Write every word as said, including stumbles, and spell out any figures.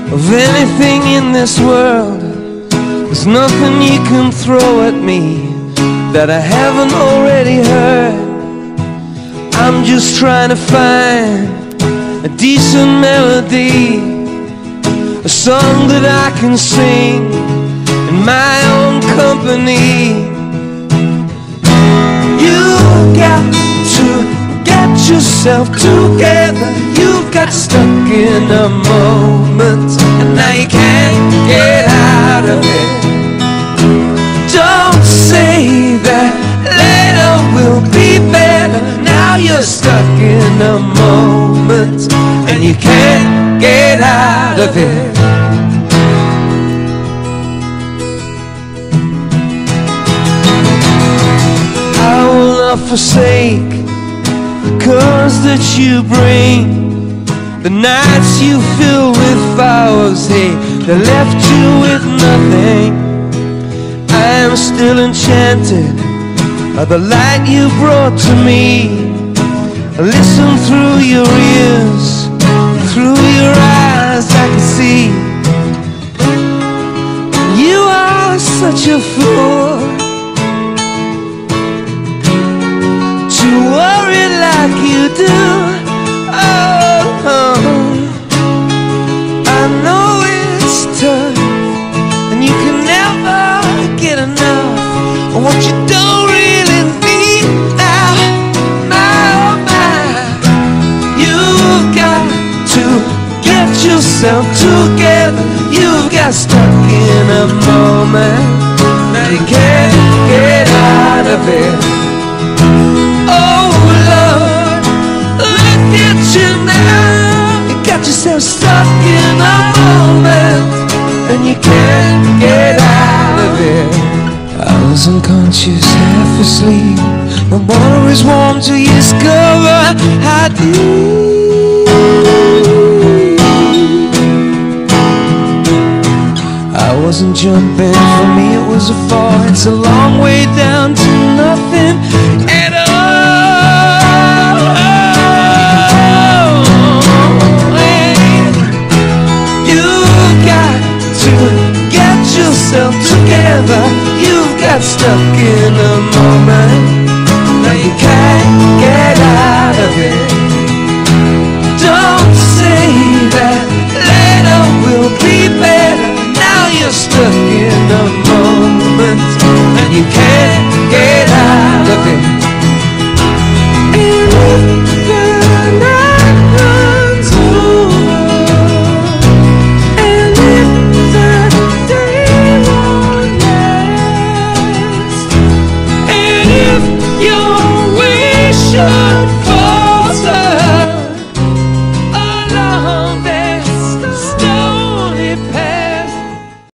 of anything in this world. There's nothing you can throw at me that I haven't already heard. I'm just trying to find a decent melody, a song that I can sing in my own company. You've got to get yourself together. You've got stuck in a moment and now you can't get out of it. Don't say that later will be better. Now you're stuck in a moment and you can't get out of it. I will not forsake the cause that you bring, the nights you fill with flowers, hey, they left you with nothing. I am still enchanted by the light you brought to me. I listen through your ears, through your eyes I can see. You are such a fool to worry like you do. Oh, oh. I know it's tough and you can never get enough of what you don't really need now. My, oh my, you've got to get yourself together. You've got stuck in a moment, now you can't get out of it. Oh Lord, look at you now. You got yourself stuck in a moment and you can't get out of it. I was unconscious, half asleep. My water is warm till you discover how deep. I wasn't jumping, for me it was a fall. It's a long way down to nothing at all. You've got to get yourself together. You've got stuck in a moment